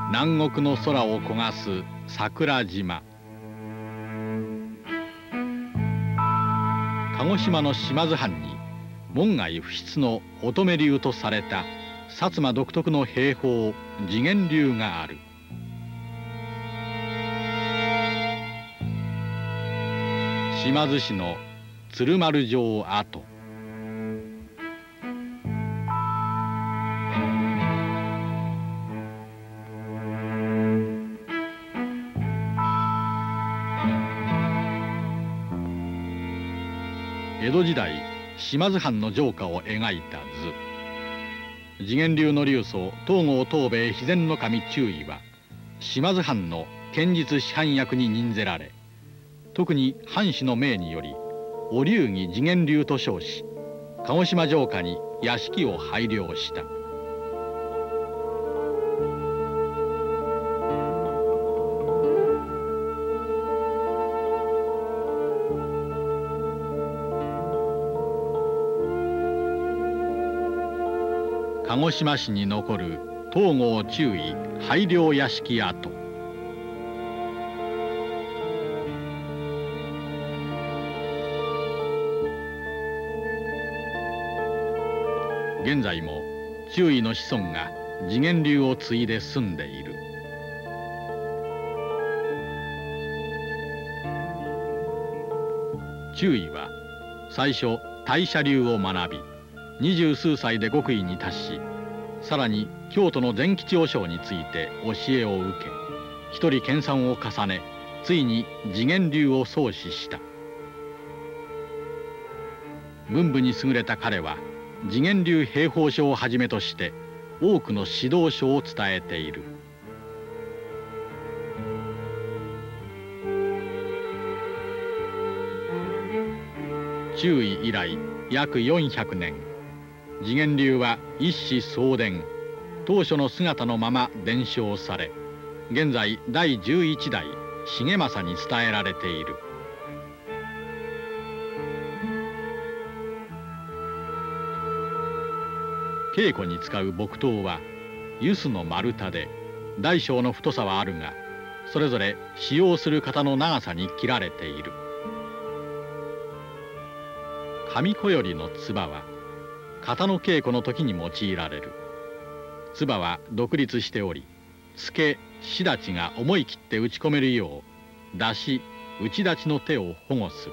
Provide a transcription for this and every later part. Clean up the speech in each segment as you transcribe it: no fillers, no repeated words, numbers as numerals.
南国の空を焦がす桜島。鹿児島の島津藩に門外不出の乙女流とされた薩摩独特の兵法次元流がある。島津市の鶴丸城跡。江戸時代島津藩の城下を描いた図。次元流の流祖東郷東兵衛肥前守忠義は島津藩の剣術師範役に任ぜられ、特に藩士の命によりお流儀次元流と称し、鹿児島城下に屋敷を拝領した。鹿児島市に残る東郷忠義拝領屋敷跡。現在も忠義の子孫が次元流を継いで住んでいる。忠義は最初大社流を学び、20数歳で極意に達し、さらに京都の善吉和尚について教えを受け、一人研鑽を重ね、ついに次元流を創始した。文武に優れた彼は次元流兵法書をはじめとして多くの指導書を伝えている。忠義以来約400年、次元流は一子相伝、当初の姿のまま伝承され、現在第11代重政に伝えられている。稽古に使う木刀はユスの丸太で、大小の太さはあるが、それぞれ使用する型の長さに切られている。上小よりの鐔は型の稽古の時に用いられる。鐔は独立しており、付け仕立ちが思い切って打ち込めるよう出し打ち立ちの手を保護する。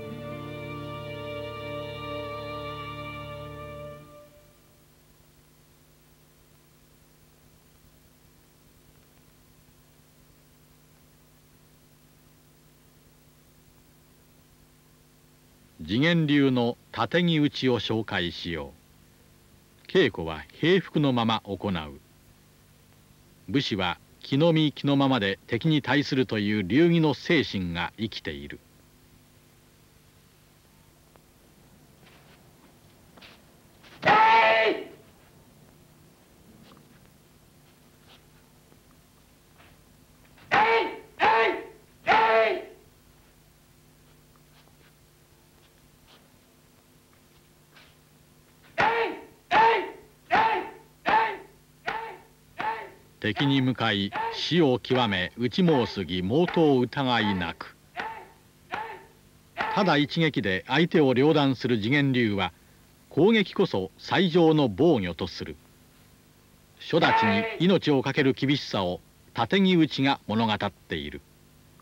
次元流の立木打ちを紹介しよう。稽古は平服のまま行う。武士は気の身気のままで敵に対するという流儀の精神が生きている。敵に向かい死を極め打ち申す儀毛頭疑いなく。ただ一撃で相手を両断する次元流は攻撃こそ最上の防御とする。初立ちに命を懸ける厳しさを立木打ちが物語っている。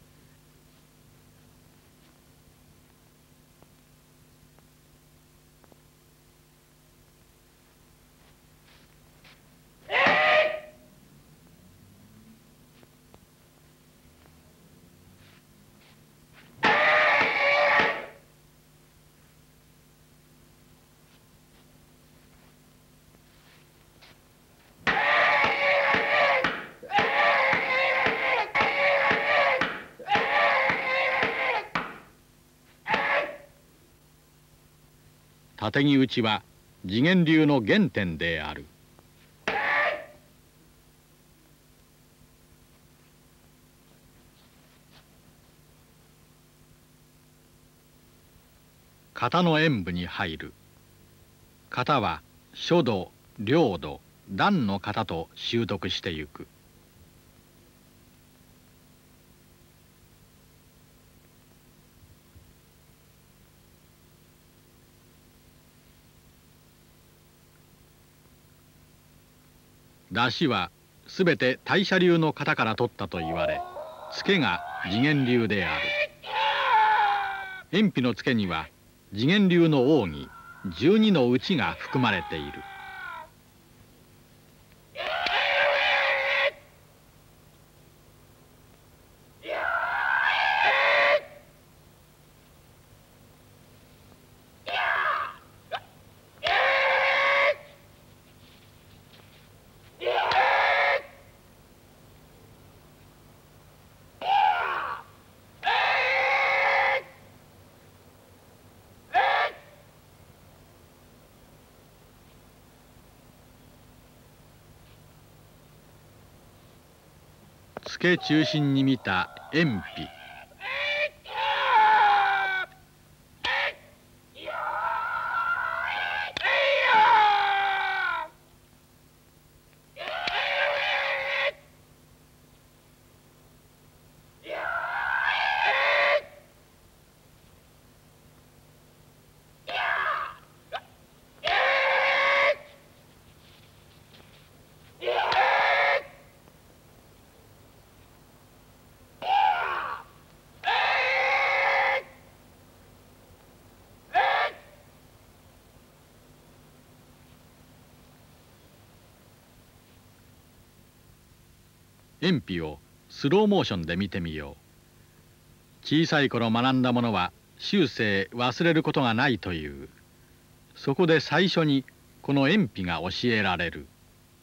立木打ちは次元流の原点である。型の演武に入る。型は書道、領土、段の型と習得してゆく。 出汁はすべて大社流の方から取ったと言われ、つけが次元流である。塩皮のつけには次元流の奥義12のうちが含まれている。つけ中心に見た塩皮。塩皮をスローモーションで見てみよう。小さい頃学んだものは終生忘れることがないという。そこで最初にこの塩皮が教えられる。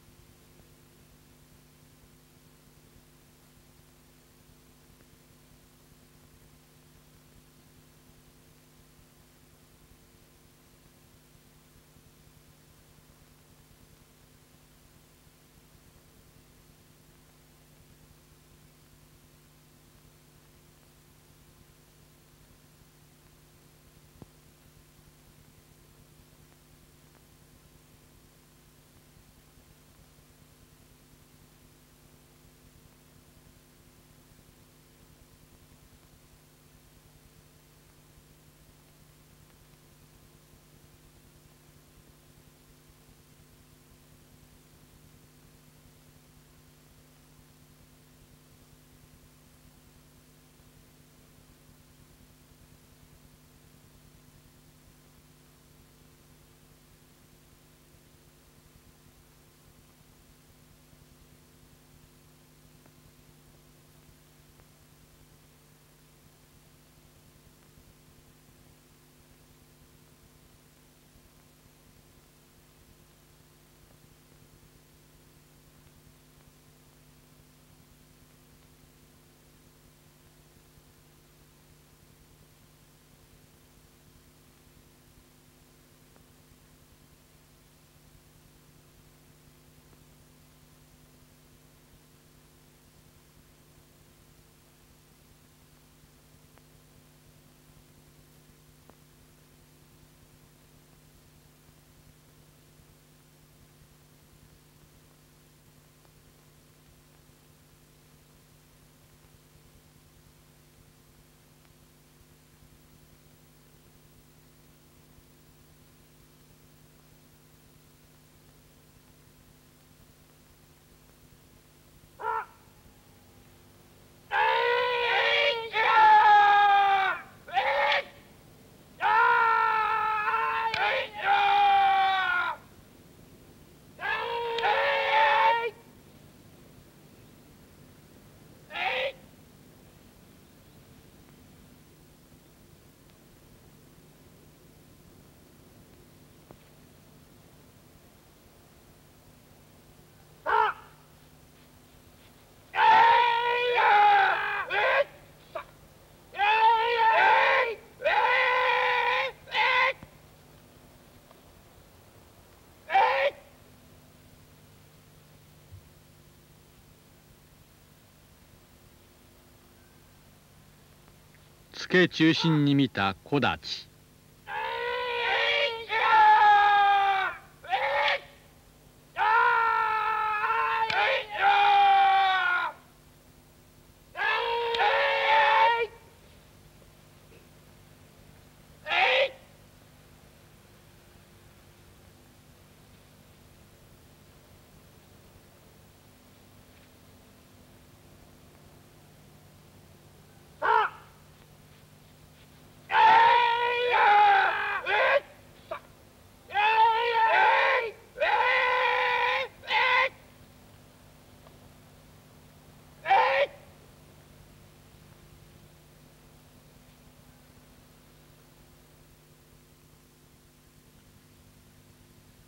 つけ中心に見た木立。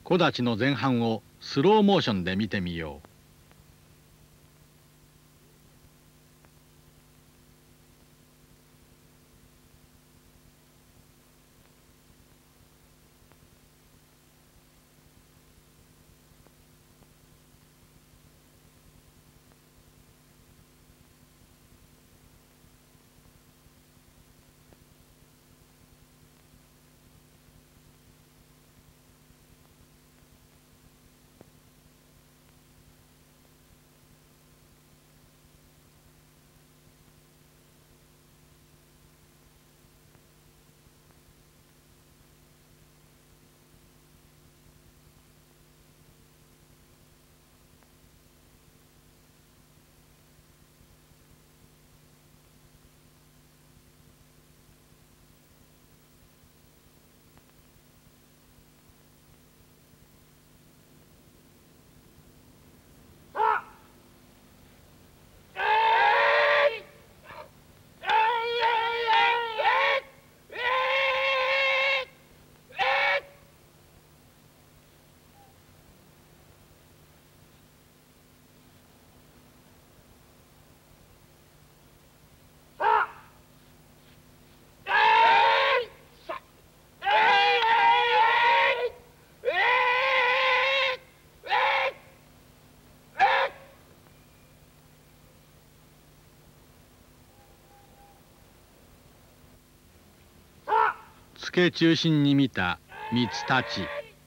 木立の前半をスローモーションで見てみよう。付け中心に見た三つ立ち。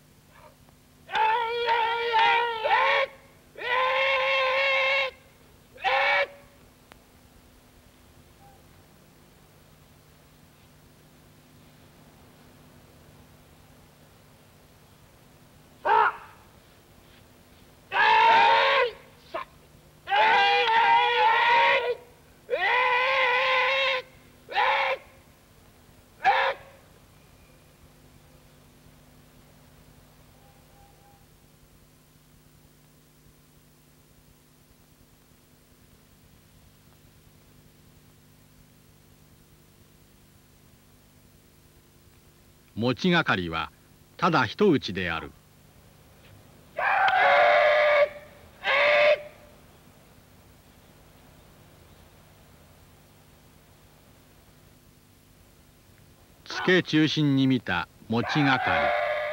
持ちがかりはただ一打ちである。付け中心に見た持ちがかり。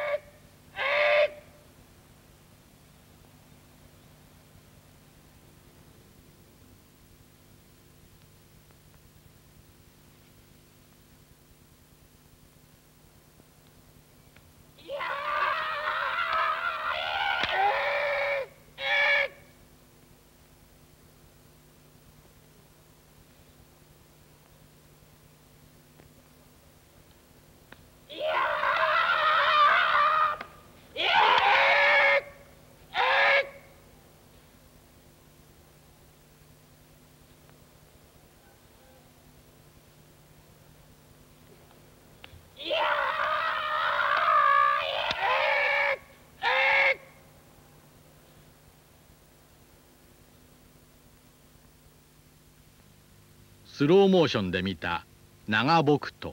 スローモーションで見た長木刀。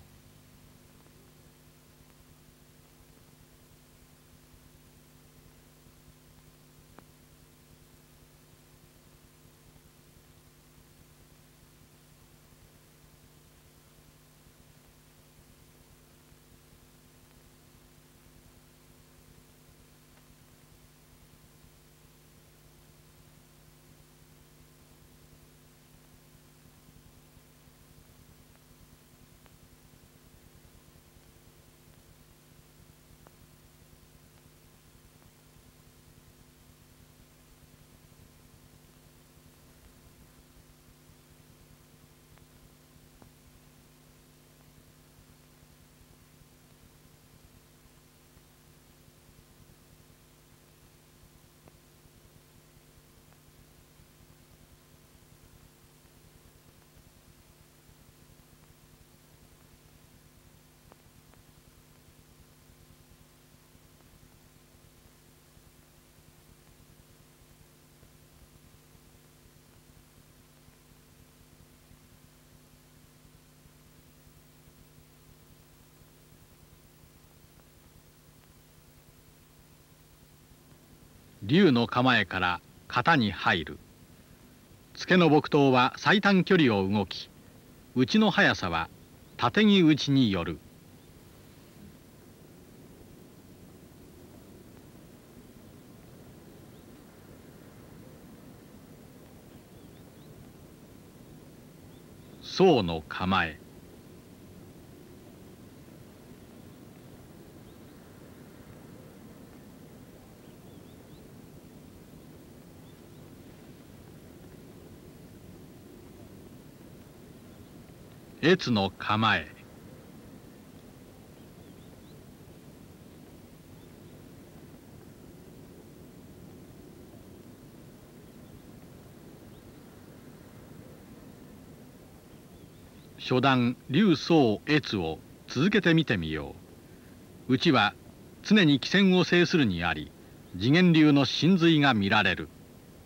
竜の構えから型に入る。付けの木刀は最短距離を動き、打ちの速さは縦木打ちによる。宋の構え。越の構え。初段竜宋越を続けて見てみよう。うちは常に奇戦を制するにあり、次元流の神髄が見られる。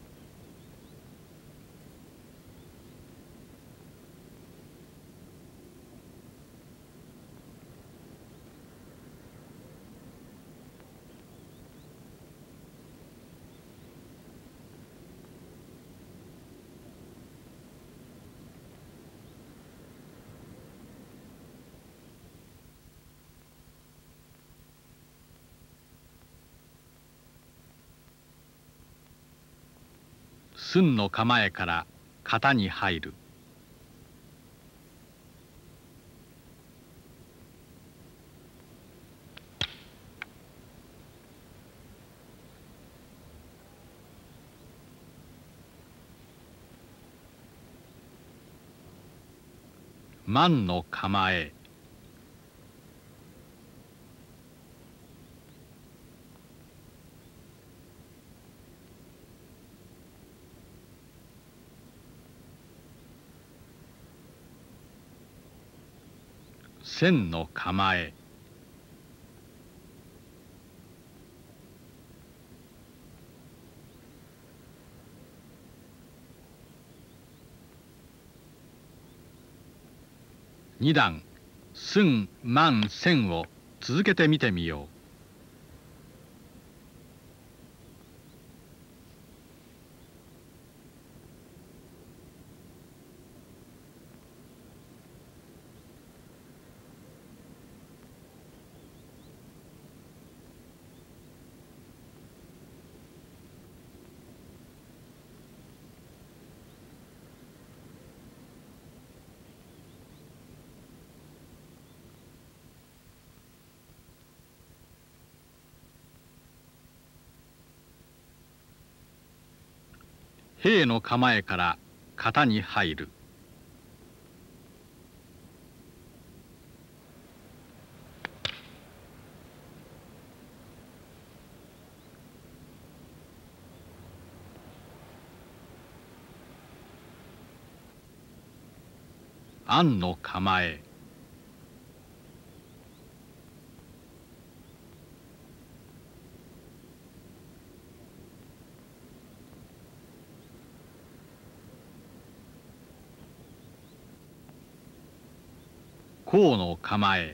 寸の構えから型に入る。万の構え。千の構え。二段寸万千を続けて見てみよう。兵の構えから型に入る。安の構え。甲の構え。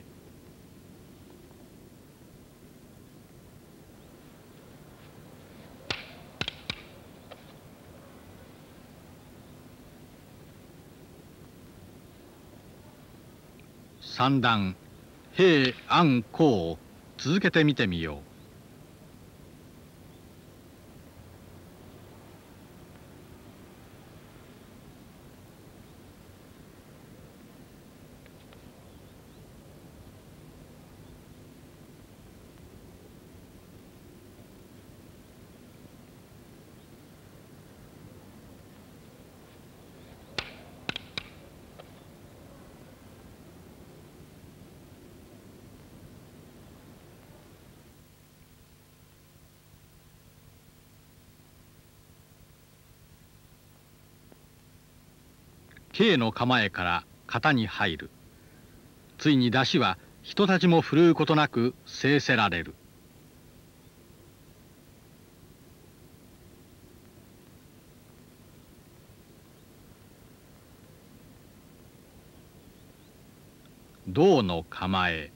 三段兵安甲を続けて見てみよう。K の構えから型に入る。ついに出しは人たちも振るうことなく制せられる。銅の構え。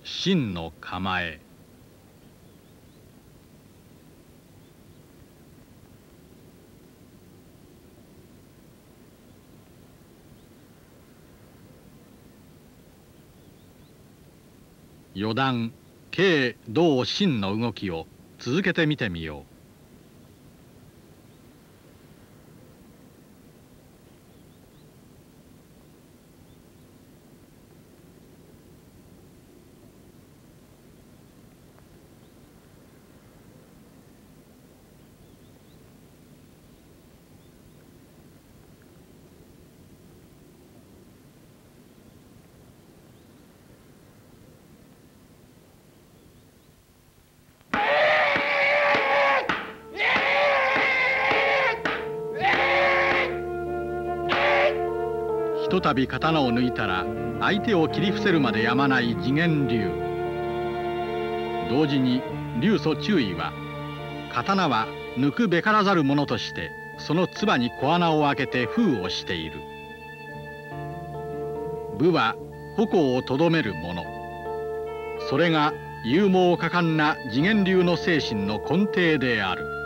真の構え。四段慶道真の動きを続けて見てみよう。ひとたび刀を抜いたら相手を切り伏せるまでやまない次元流。同時に流祖中尉は刀は抜くべからざるものとしてその唾に小穴を開けて封をしている。武は矛をとどめるもの。それが勇猛果敢な次元流の精神の根底である。